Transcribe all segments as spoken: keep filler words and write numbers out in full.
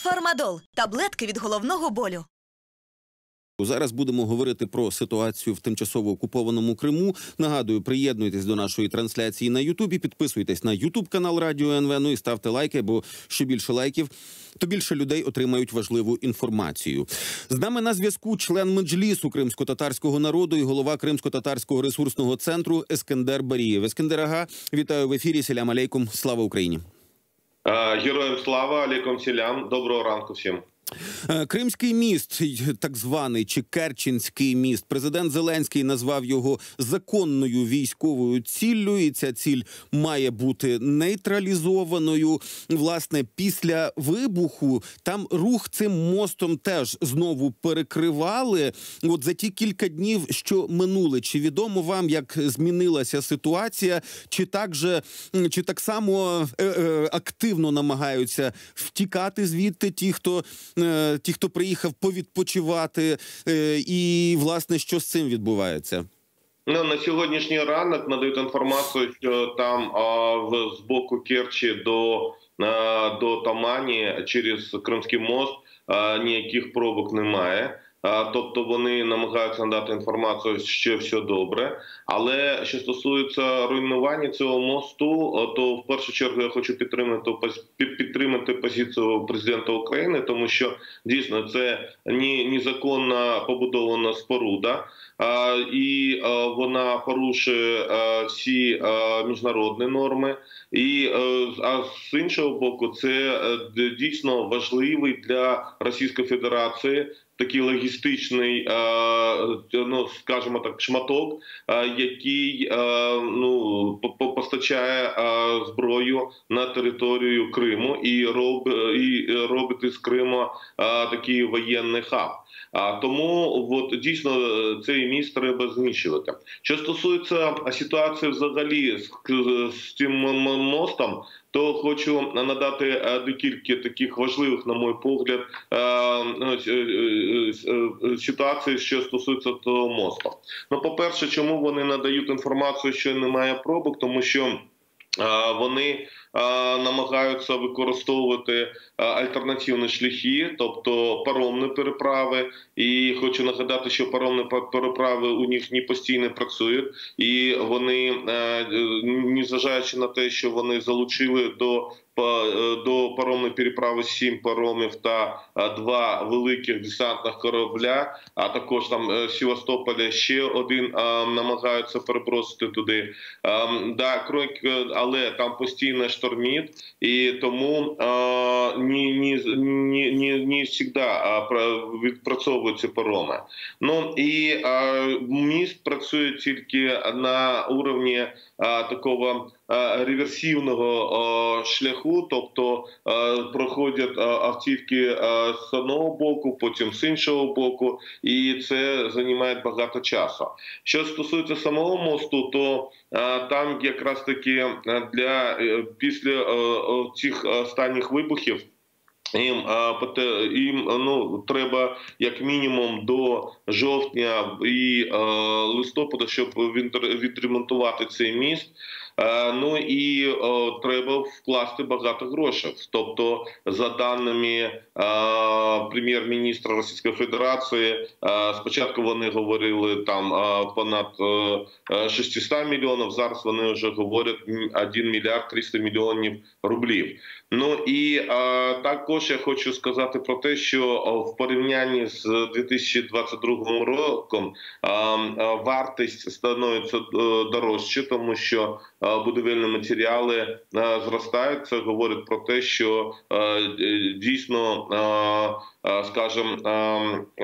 Фармадол – таблетки від головного болю. Зараз будемо говорити про ситуацію в тимчасово окупованому Криму. Нагадую, приєднуйтесь до нашої трансляції на Ютубі, підписуйтесь на Ютуб-канал Радіо ен ве, ну і ставте лайки, бо що більше лайків, то більше людей отримають важливу інформацію. З нами на зв'язку член Меджлісу кримсько-татарського народу і голова Кримсько-татарського ресурсного центру Ескендер Барієв. Ескендер ага, вітаю в ефірі. Селям алейкум. Слава Україні. Героям слава, алейкум селям. Доброго ранку всім. Кримський міст, так званий, чи Керченський міст, президент Зеленський назвав його законною військовою ціллю, і ця ціль має бути нейтралізованою. Власне, після вибуху там рух цим мостом теж знову перекривали. От за ті кілька днів, що минули, чи відомо вам, як змінилася ситуація, чи так же, чи так само е -е, активно намагаються втікати звідти ті, хто ті, хто приїхав повідпочивати, і, власне, що з цим відбувається? Ну, на сьогоднішній ранок надають інформацію, що там а, з боку Керчі до, а, до Тамані через Кримський мост а, ніяких пробок немає. Тобто вони намагаються надати інформацію, що все добре. Але що стосується руйнування цього мосту, то в першу чергу я хочу підтримати, підтримати позицію президента України, тому що дійсно це незаконно побудована споруда, і вона порушує всі міжнародні норми. І, а з іншого боку, це дійсно важливий для Російської Федерації такий логістичний, ну, скажімо так, шматок, який, ну, постачає зброю на територію Криму і робить, і робить із Криму такий воєнний хаб. Тому от, дійсно цей міст треба знищувати. Що стосується ситуації взагалі з, з цим мостом, то хочу надати декілька таких важливих, на мій погляд, ситуацій, що стосується того мосту. Ну, по-перше, чому вони надають інформацію, що немає пробок? Тому що вони намагаються використовувати альтернативні шляхи, тобто паромні переправи. І хочу нагадати, що паромні переправи у них не постійно працюють. І вони, незважаючи на те, що вони залучили до до паромної переправи сім паромів та два великих десантних корабля, а також там з Севастополя ще один намагаються перебросити туди. Да, але там постійно штормить, і тому не, не, не, не, не завжди відпрацьовуються пароми. Ну і міст працює тільки на рівні такого реверсивного шляху, тобто проходять автівки з одного боку, потім з іншого боку, і це займає багато часу. Що стосується самого мосту, то там якраз таки для після цих останніх вибухів Їм, їм ну, треба як мінімум до жовтня і е, листопада, щоб відремонтувати цей міст. Е, ну і е, треба вкласти багато грошей. Тобто, за даними е, прем'єр-міністра Російської Федерації, е, спочатку вони говорили там е, понад е, шістсот мільйонів, зараз вони вже говорять один мільярд триста мільйонів рублів. Ну і е, також я хочу сказати про те, що в порівнянні з дві тисячі двадцять другим роком е, е, вартість становиться дорожче, тому що е, будівельні матеріали е, зростають. Це говорить про те, що е, дійсно, е, е, скажімо, е,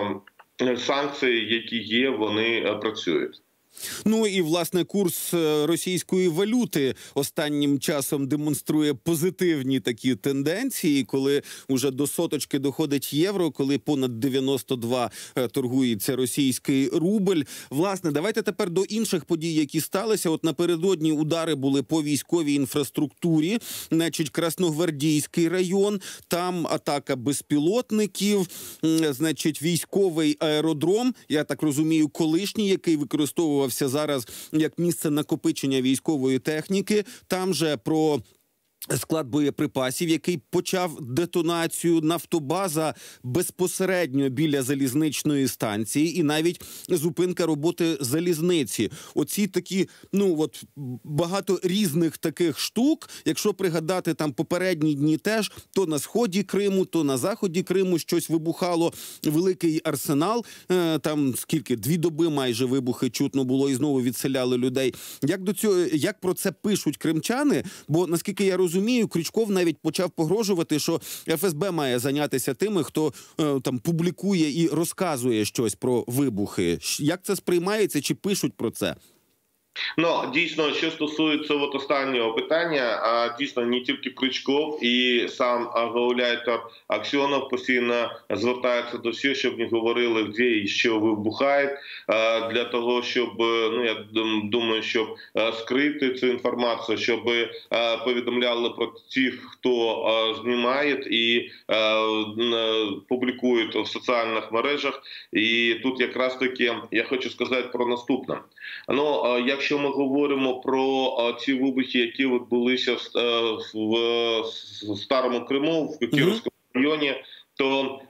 е, санкції, які є, вони працюють. Ну і, власне, курс російської валюти останнім часом демонструє позитивні такі тенденції, коли вже до соточки доходить євро, коли понад дев'яносто два торгується російський рубль. Власне, давайте тепер до інших подій, які сталися. От напередодні удари були по військовій інфраструктурі, значить, Красногвардійський район, там атака безпілотників, значить, військовий аеродром, я так розумію, колишній, який використовував зараз як місце накопичення військової техніки. Там же про склад боєприпасів, який почав детонацію, нафтобаза безпосередньо біля залізничної станції і навіть зупинка роботи залізниці. Оці такі, ну от багато різних таких штук, якщо пригадати там попередні дні теж, то на сході Криму, то на заході Криму щось вибухало, великий арсенал, там скільки, дві доби майже вибухи чутно було і знову відселяли людей. Як до цього, як про це пишуть кримчани? Бо, наскільки я розумію, Крючков навіть почав погрожувати, що еф ес бе має зайнятися тими, хто е, там публікує і розказує щось про вибухи. Як це сприймається, чи пишуть про це? Ну, дійсно, що стосується от останнього питання, а дійсно не тільки Крючков і сам гауляйтер Аксьонов постійно звертаються до всіх, щоб не говорили, де і що вибухає, для того, щоб, ну, я думаю, щоб скрити цю інформацію, щоб повідомляли про тих, хто знімає і публікує в соціальних мережах. І тут якраз таки я хочу сказати про наступне. Ну, якщо ми говоримо про ці вибухи, які відбулися в Старому Криму, в Кіровському районі, то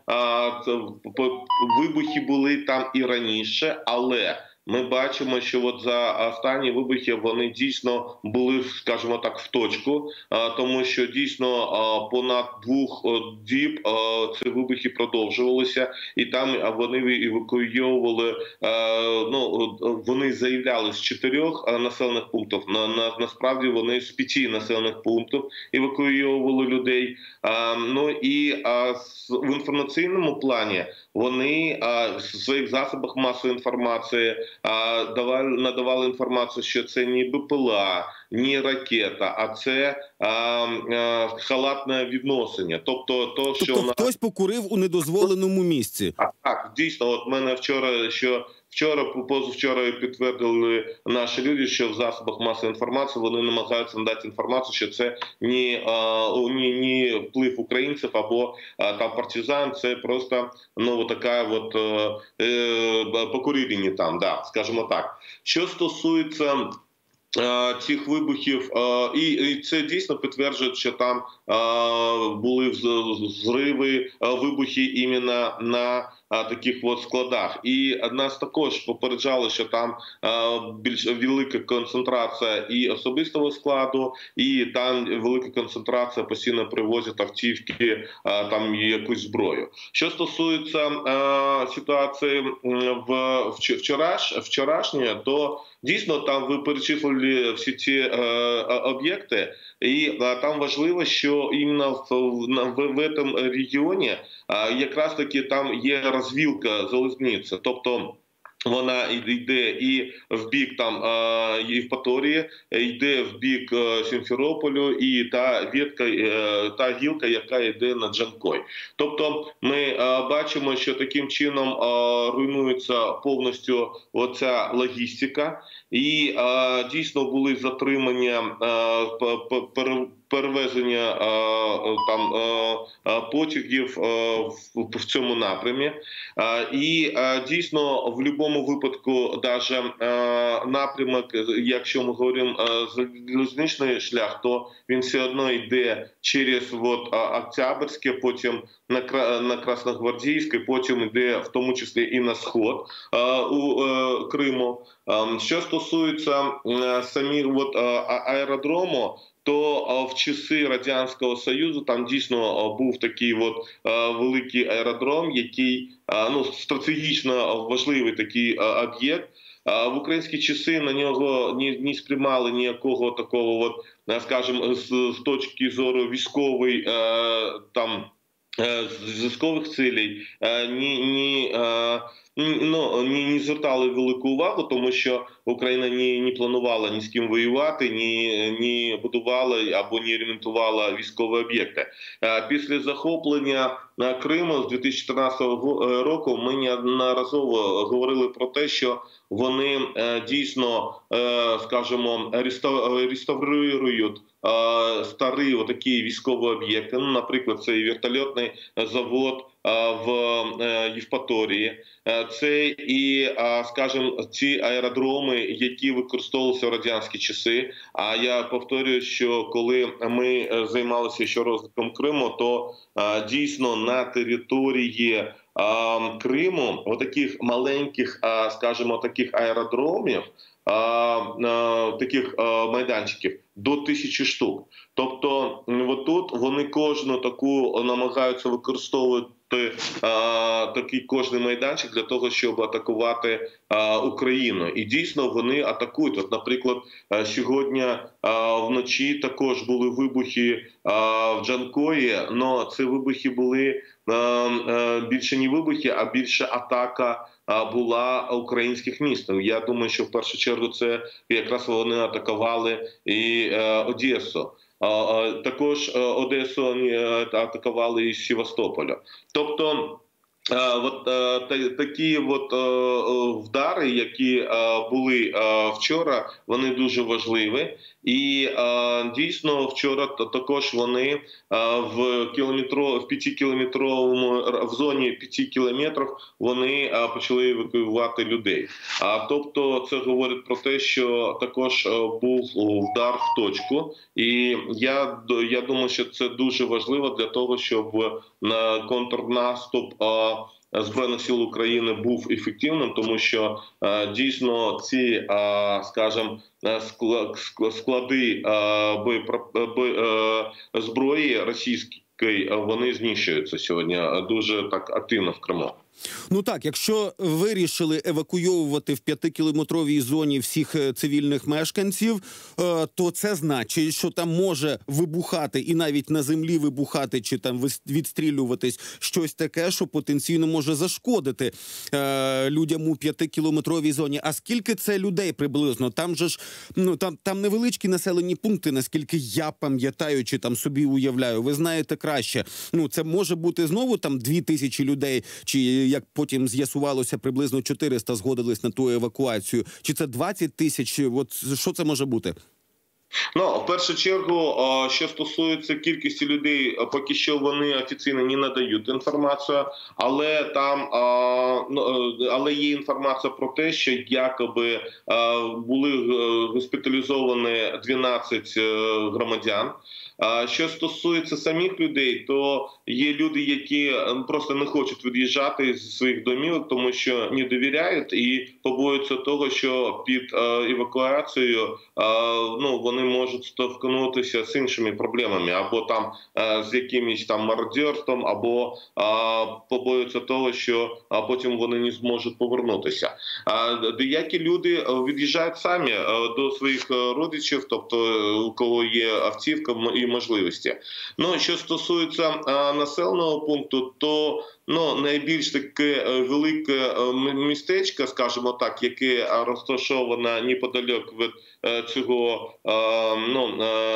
вибухи були там і раніше, але ми бачимо, що от за останні вибухи вони дійсно були, скажімо так, в точку, тому що дійсно понад двох діб ці вибухи продовжувалися, і там вони евакуйовували, ну, вони заявляли з чотирьох населених пунктів, на, на, насправді вони з п'яти населених пунктів евакуйовували людей. Ну і в інформаційному плані вони в своїх засобах масової інформації давали, надавали інформацію, що це не Б П Л А, не ракета, а це а, а, халатне відношення. Тобто, то, тобто що хтось вона... покурив у недозволеному місці. Так, так, дійсно. От мене вчора, що вчора, позавчора підтвердили наші люди, що в засобах масової інформації вони намагаються надати інформацію, що це не, не, не вплив українців або там партизан, це просто, ну, така от е, покурілені там, да, скажімо так. Що стосується цих вибухів, і це дійсно підтверджує, що там були взриви, вибухи іменно на таких от складах. І нас також попереджали, що там більш велика концентрація і особистого складу, і там велика концентрація, постійно привозять автівки, там якусь зброю. Що стосується ситуації в вчораш, вчорашньої, то дійсно там ви перечислили всі ці об'єкти, і там важливо, що іменно в, в, в цьому регіоні якраз таки там є розвілка залізниці, тобто вона йде і в бік там Євпаторії, йде в бік Сімферополю, і та ветка, та гілка, яка йде над Джанкой. Тобто ми бачимо, що таким чином руйнується повністю оця логістика, і дійсно були затримання перевезення там потягів в цьому напрямі. І дійсно в будь-якому випадку даже напрямок, якщо ми говоримо залізничний шлях, то він все одно йде через от Октябрьське, потім на Красногвардійське, потім йде в тому числі і на сход у Криму. Що стосується самих от аеродрому, то в часи Радянського Союзу там дійсно був такий от великий аеродром, який, ну, стратегічно важливий такий об'єкт. В українські часи на нього не, не сприймали ніякого такого, от, скажімо, з, з точки зору військової, там, з військових цілей, ні, ні, ну, не, не звертали велику увагу, тому що Україна не, не планувала ні з ким воювати, ні, ні будувала або не ремонтувала військові об'єкти. Після захоплення Криму з дві тисячі чотирнадцятого року ми неодноразово говорили про те, що вони дійсно, скажімо, реставрують старі отакі військові об'єкти. Ну, наприклад, це і вертольотний завод в Євпаторії, це і, скажімо, ці аеродроми, які використовувалися в радянські часи. А я повторюю, що коли ми займалися ще розвитком Криму, то дійсно на території Криму отаких маленьких, скажімо, таких аеродромів, таких майданчиків до тисячі штук. Тобто отут вони кожну таку намагаються використовувати такий кожний майданчик для того, щоб атакувати Україну. І дійсно вони атакують. От, наприклад, сьогодні вночі також були вибухи в Джанкої, але ці вибухи були більше не вибухи, а більше атака була українських міст. Я думаю, що в першу чергу це якраз вони атакували і Одесу. Також Одесу атакували із Севастополя. Тобто от такі от вдари, які були вчора, вони дуже важливі. І дійсно вчора також вони в кілометро, в п'ятикілометровому, в зоні п'яти кілометрів вони почали евакуювати людей. А тобто це говорить про те, що також був вдар в точку. І я, я думаю, що це дуже важливо для того, щоб контрнаступ Збройних сил України був ефективним, тому що дійсно ці, скажімо, склади зброї російської, вони знищуються сьогодні дуже так активно в Криму. Ну так, якщо вирішили евакуйовувати в п'ятикілометровій зоні всіх цивільних мешканців, то це значить, що там може вибухати і навіть на землі вибухати чи там відстрілюватись щось таке, що потенційно може зашкодити людям у п'ятикілометровій зоні. А скільки це людей приблизно? Там же ж, ну, там, там невеличкі населені пункти, наскільки я пам'ятаю чи там собі уявляю. Ви знаєте краще. Ну, це може бути знову там дві тисячі людей, чи як потім з'ясувалося, приблизно чотириста згодились на ту евакуацію. Чи це двадцять тисяч? От що це може бути? Ну, в першу чергу, що стосується кількості людей, поки що вони офіційно не надають інформацію, але там, але є інформація про те, що якоби були госпіталізовані дванадцять громадян. Що стосується самих людей, то є люди, які просто не хочуть від'їжджати з своїх домівок, тому що не довіряють і побоюються того, що під евакуацією ну, вони можуть стовкнутися з іншими проблемами, або там з якимось там мародерством, або побоюються того, що потім вони не зможуть повернутися. Деякі люди від'їжджають самі до своїх родичів, тобто у кого є автівка і можливості. Ну, що стосується населеного пункту, то ну, найбільш таке велике містечко, скажімо так, яке розташоване неподалік від цього, ну,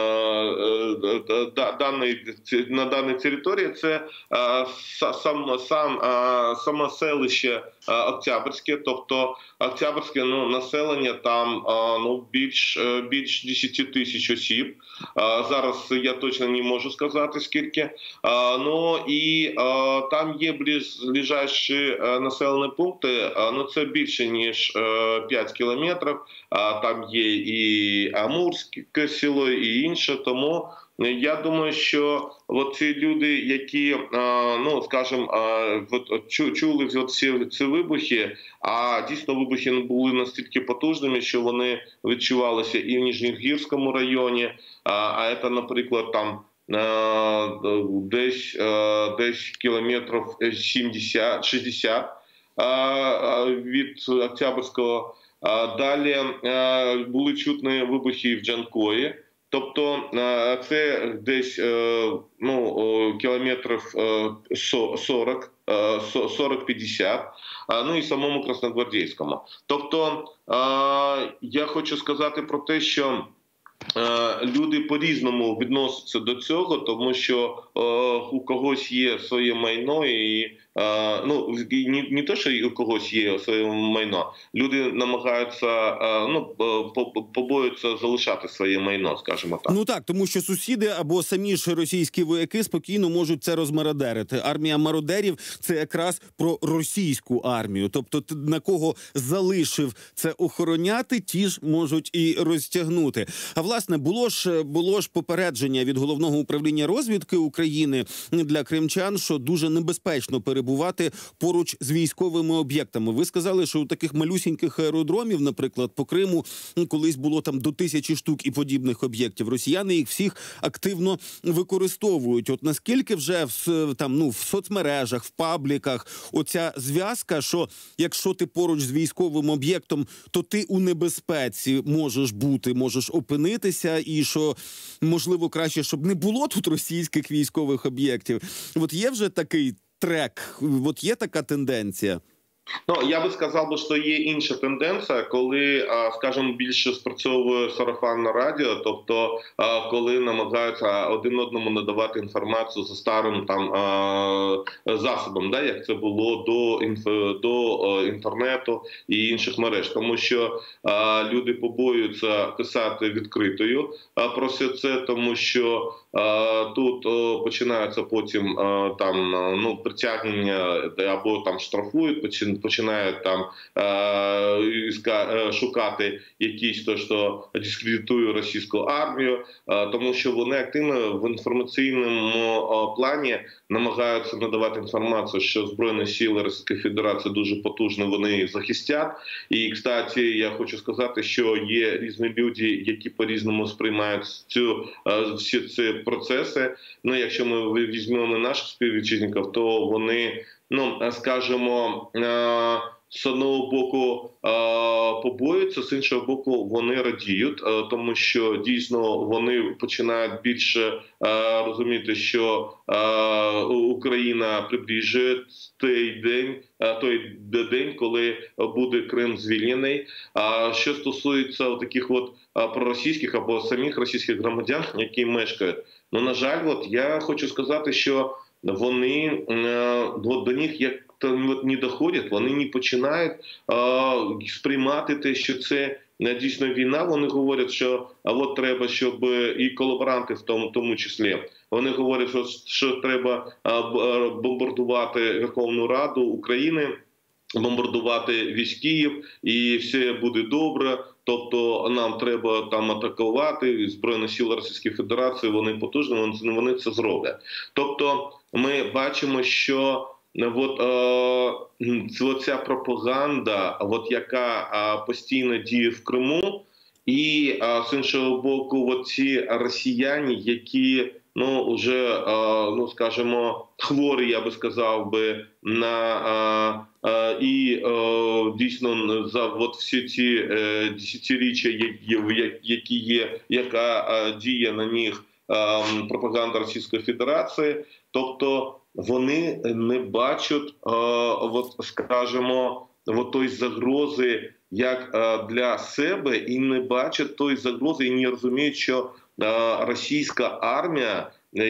даної, на даній території, це сам, сам, саме селище Октябрьське, тобто Октябрьське, ну, населення там ну, більш, більш десять тисяч осіб. Зараз я точно не можу сказати, скільки. Ну, і там є ближайші населені пункти, ну, це більше, ніж п'ять кілометрів. Там є і Амурське село, і інше, тому я думаю, що от ці люди, які, ну, скажімо, чули ці, ці вибухи, а дійсно вибухи були настільки потужними, що вони відчувалися і в Ніжньогірському районі, а це, наприклад, там десь, десь кілометрів сімдесят шістдесят від Октябрьського. Далі були чутні вибухи в Джанкої. Тобто це десь ну, кілометрів сорок п'ятдесят, ну і самому Красногвардійському. Тобто я хочу сказати про те, що люди по-різному відносяться до цього, тому що е, у когось є своє майно і е, ну не, не те, що у когось є своє майно. Люди намагаються е, ну побоюються залишати своє майно, скажімо так. Ну так, тому що сусіди або самі ж російські вояки спокійно можуть це розмародерити. Армія мародерів – це якраз про російську армію. Тобто на кого залишив це охороняти, ті ж можуть і розтягнути. А власне, було ж, було ж попередження від Головного управління розвідки України для кримчан, що дуже небезпечно перебувати поруч з військовими об'єктами. Ви сказали, що у таких малюсіньких аеродромів, наприклад, по Криму, колись було там до тисячі штук і подібних об'єктів. Росіяни їх всіх активно використовують. От наскільки вже в, там, ну, в соцмережах, в пабліках оця зв'язка, що якщо ти поруч з військовим об'єктом, то ти у небезпеці можеш бути, можеш опинитися, і що, можливо, краще, щоб не було тут російських військових об'єктів. От є вже такий трек, от є така тенденція? Ну, я би сказав, би, що є інша тенденція, коли, скажімо, більше спрацьовує сарафанне радіо, тобто коли намагаються один одному надавати інформацію за старим там засобом, да, як це було до, до інтернету і інших мереж. Тому що люди побоюються писати відкритою про все це, тому що тут починаються потім там, ну, притягнення або там штрафують, починають там шукати якісь то, що дискредитує російську армію, тому що вони активно в інформаційному плані намагаються надавати інформацію, що Збройні сили Російської Федерації дуже потужно, вони їх захистять. І, кстати, я хочу сказати, що є різні люди, які по-різному сприймають цю, всі ці процеси. Ну, якщо ми візьмемо наших співвітчизників, то вони, ну, скажімо, з одного боку побоюються, з іншого боку вони радіють, тому що дійсно вони починають більше розуміти, що Україна приближує той день, той день, коли буде Крим звільнений. А що стосується таких от проросійських або самих російських громадян, які мешкають, ну, на жаль, от я хочу сказати, що вони, от до них як не доходять, вони не починають а, сприймати те, що це дійсно війна. Вони говорять, що а от треба, щоб і колаборанти в тому, тому числі, вони говорять, що, що треба а, бомбардувати Верховну Раду України, бомбардувати весь Київ, і все буде добре. Тобто нам треба там атакувати, Збройні сили Російської Федерації, вони потужні, вони, вони це зроблять. Тобто ми бачимо, що от, е, ця пропаганда, от, яка е, постійно діє в Криму, і е, з іншого боку, от ці росіяни, які, ну, вже, е, ну, скажімо, хворі, я би сказав би, на е, е, і е, дійсно за от всі ці е, десятиріччя, які, які є, яка е, діє на них е, пропаганда Російської Федерації, тобто вони не бачать, от, скажімо, от той загрози як для себе, і не бачать той загрози, і не розуміють, що російська армія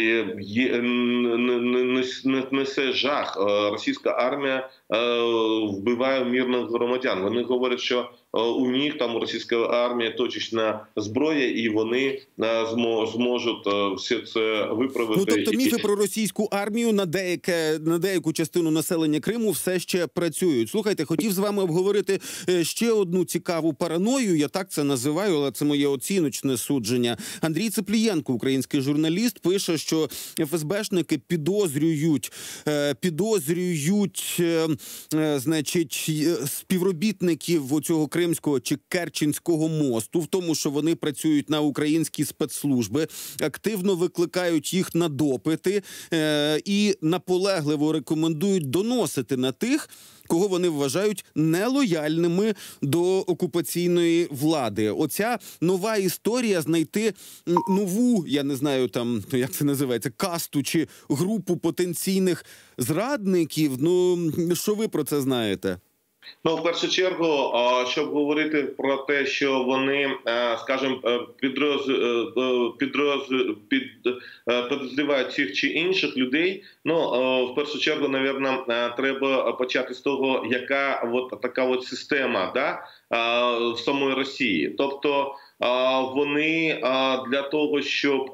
несе жах. Російська армія вбиває мирних громадян. Вони говорять, що у них там у російської армії точечна зброя, і вони зможуть все це виправити. Ну, тобто міфи про російську армію на, деяке, на деяку частину населення Криму все ще працюють. Слухайте, хотів з вами обговорити ще одну цікаву параною, я так це називаю, але це моє оціночне судження. Андрій Цеплієнко, український журналіст, пише, що еф ес бешники підозрюють, підозрюють, значить, співробітників оцього Кримського чи Керченського мосту в тому, що вони працюють на українські спецслужби, активно викликають їх на допити е, і наполегливо рекомендують доносити на тих, кого вони вважають нелояльними до окупаційної влади. Оця нова історія знайти нову, я не знаю там, як це називається, касту чи групу потенційних зрадників. Ну, що ви про це знаєте? Ну, в першу чергу, щоб говорити про те, що вони, скажімо, підроз, підроз, під, підозрівають цих чи інших людей, ну, в першу чергу, напевно, треба почати з того, яка от така от система, да, в самої Росії. Тобто вони для того, щоб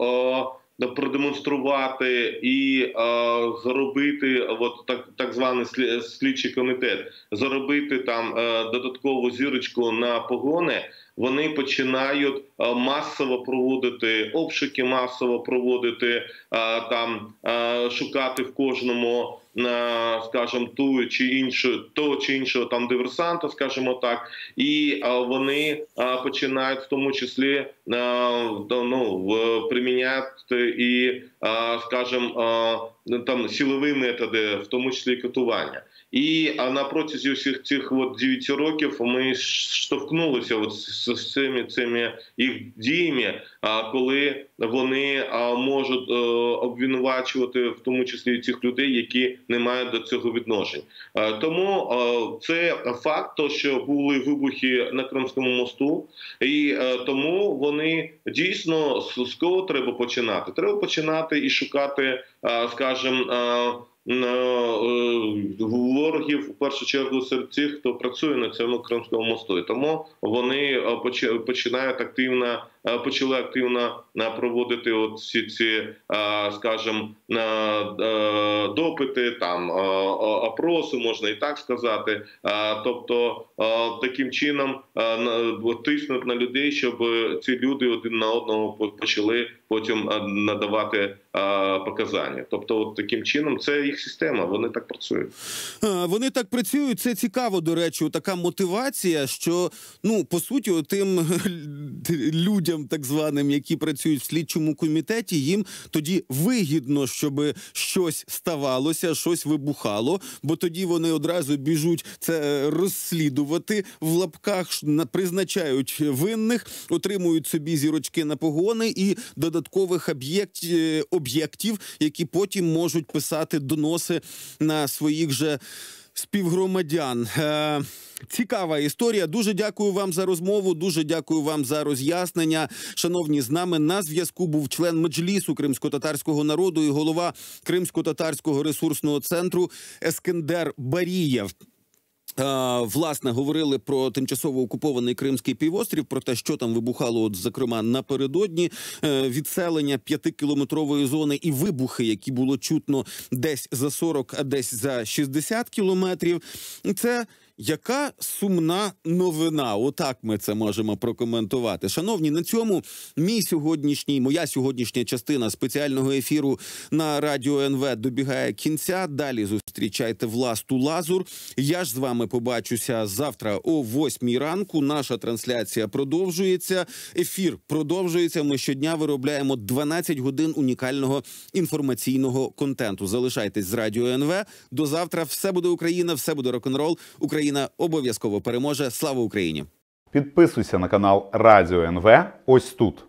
продемонструвати і е, заробити от так, так званий слідчий комітет, заробити там е, додаткову зірочку на погони, вони починають е, масово проводити обшуки, масово проводити е, там, е, шукати в кожному, е, скажімо, ту чи іншу, того чи іншого там диверсанта, скажімо так, і е, вони е, починають в тому числі е, ну, приміняти і, скажімо, там силові методи, в тому числі катування. І на протязі всіх цих от дев'яти років ми штовхнулися от з цими, цими їх діями, коли вони можуть обвинувачувати в тому числі цих людей, які не мають до цього відношень. Тому це факт, то, що були вибухи на Кримському мосту, і тому вони дійсно, з кого треба починати? Треба починати і шукати, скажімо, ворогів, в першу чергу, серед тих, хто працює на цьому Кримському мосту. І тому вони починають активно, почали активно проводити от всі ці, скажімо, допити, там, опроси, можна і так сказати. Тобто, таким чином тиснуть на людей, щоб ці люди один на одного почали потім надавати показання. Тобто, от таким чином, це їх система, вони так працюють. Вони так працюють, це цікаво, до речі, така мотивація, що, ну, по суті, тим людям, так званим, які працюють в слідчому комітеті, їм тоді вигідно, щоб щось ставалося, щось вибухало, бо тоді вони одразу біжуть це розслідувати, в лапках призначають винних, отримують собі зірочки на погони і додаткових об'єктів, об'єктів, які потім можуть писати доноси на своїх же співгромадян. Е, цікава історія. Дуже дякую вам за розмову, дуже дякую вам за роз'яснення. Шановні, з нами на зв'язку був член Меджлісу кримсько-татарського народу і голова Кримсько-татарського ресурсного центру Ескендер Барієв. Власне, говорили про тимчасово окупований Кримський півострів, про те, що там вибухало, от, зокрема, напередодні, відселення п'ятикілометрової зони і вибухи, які було чутно десь за сорок, а десь за шістдесят кілометрів. Це яка сумна новина, отак ми це можемо прокоментувати. Шановні, на цьому мій сьогоднішній, моя сьогоднішня частина спеціального ефіру на Радіо ен ве добігає кінця. Далі зустрічайте Власту Лазур. Я ж з вами побачуся завтра о восьмій ранку. Наша трансляція продовжується. Ефір продовжується. Ми щодня виробляємо дванадцять годин унікального інформаційного контенту. Залишайтесь з Радіо ен ве. До завтра. Все буде Україна, все буде рок-н-рол. Україна обов'язково переможе. Слава Україні! Підписуйся на канал Радіо ен ве ось тут.